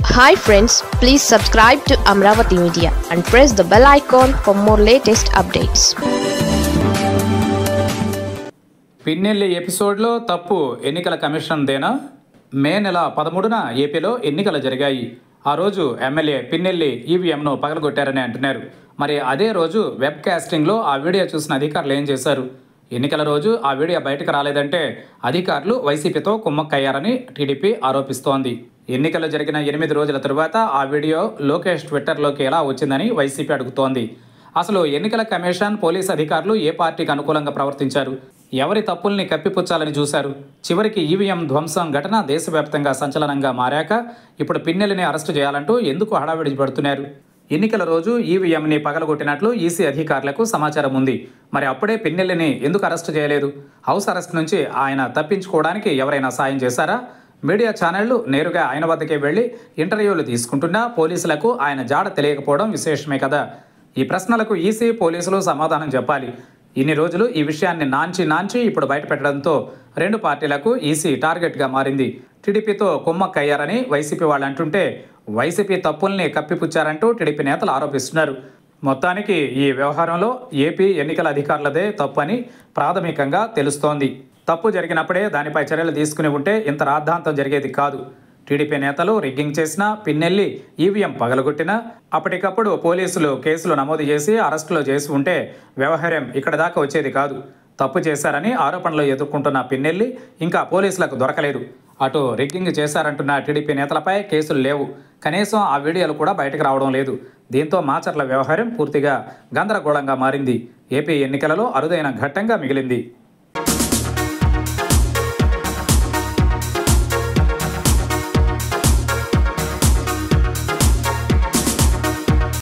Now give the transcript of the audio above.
Hi friends, please subscribe to Amravati Media and press the bell icon for more latest updates. Pinnelli ఎపిసోడ్లో తప్పు ఎన్నికల commission Dena? మే నెల 13న ఏపీలో ఎన్నికలు జరిగాయి. ఆ రోజు ఎమ్మెల్యే పిన్నెల్లి ఈవీఎంను పగలగొట్టారని అంటున్నారు. మరి అదే రోజు వెబ్ కాస్టింగ్లో ఆ వీడియో చూసిన అధికారులు ఏం చేశారు? ఎన్నికల రోజు ఆ వీడియో బయటకు రాలేదంటే అధికారులు వైసీపీతో కుమ్మక్కయ్యారని టీడీపీ ఆరోపిస్తోంది. ఎన్నికలు జరిగిన 8 రోజుల తరువాత ఆ వీడియో లోకేష్ ట్విట్టర్లోకి ఎలా వచ్చిందని వైసీపీ అడుగుతోంది. అసలు ఎన్నికల కమిషన్, పోలీస్ అధికారులు ఏ పార్టీకి అనుకూలంగా ప్రవర్తించారు? ఎవరి తప్పుల్ని కప్పిపుచ్చాలని చూశారు? చివరికి ఈవీఎం ధ్వంసం ఘటన దేశవ్యాప్తంగా సంచలనంగా మారాక ఇప్పుడు పిన్నెల్లిని అరెస్టు చేయాలంటూ ఎందుకు హడావిడి పడుతున్నారు? ఎన్నికల రోజు ఈవీఎంని పగలగొట్టినట్లు ఈసీ అధికారులకు సమాచారం ఉంది. మరి అప్పుడే పిన్నెల్లిని ఎందుకు అరెస్టు చేయలేదు? హౌస్ అరెస్ట్ నుంచి ఆయన తప్పించుకోవడానికి ఎవరైనా సాయం చేశారా? మీడియా ఛానళ్లు నేరుగా ఆయన వద్దకే వెళ్లి ఇంటర్వ్యూలు తీసుకుంటున్నా పోలీసులకు ఆయన జాడ తెలియకపోవడం విశేషమే కదా. ఈ ప్రశ్నలకు ఈసీ, పోలీసులు సమాధానం చెప్పాలి. ఇన్ని రోజులు ఈ విషయాన్ని నాంచి ఇప్పుడు బయటపెట్టడంతో రెండు పార్టీలకు ఈసీ టార్గెట్గా మారింది. టీడీపీతో కుమ్మక్కయ్యారని వైసీపీ వాళ్ళు అంటుంటే, వైసీపీ తప్పుల్ని కప్పిపుచ్చారంటూ టీడీపీ నేతలు ఆరోపిస్తున్నారు. మొత్తానికి ఈ వ్యవహారంలో ఏపీ ఎన్నికల అధికారులదే తప్పని ప్రాథమికంగా తెలుస్తోంది. తప్పు జరిగినప్పుడే దానిపై చర్యలు తీసుకుని ఉంటే ఇంత రాద్ధాంతం జరిగేది కాదు. టీడీపీ నేతలు రిగ్గింగ్ చేసినా, పిన్నెల్లి ఈవీఎం పగలగొట్టినా అప్పటికప్పుడు పోలీసులు కేసులు నమోదు చేసి అరెస్టులు చేసి ఉంటే వ్యవహారం ఇక్కడ దాకా వచ్చేది కాదు. తప్పు చేశారని ఆరోపణలు ఎదుర్కొంటున్న పిన్నెల్లి ఇంకా పోలీసులకు దొరకలేదు. అటు రిగ్గింగ్ చేశారంటున్న టీడీపీ నేతలపై కేసులు లేవు. కనీసం ఆ వీడియోలు కూడా బయటకు రావడం లేదు. దీంతో మాచర్ల వ్యవహారం పూర్తిగా గందరగోళంగా మారింది. ఏపీ ఎన్నికలలో అరుదైన ఘట్టంగా మిగిలింది.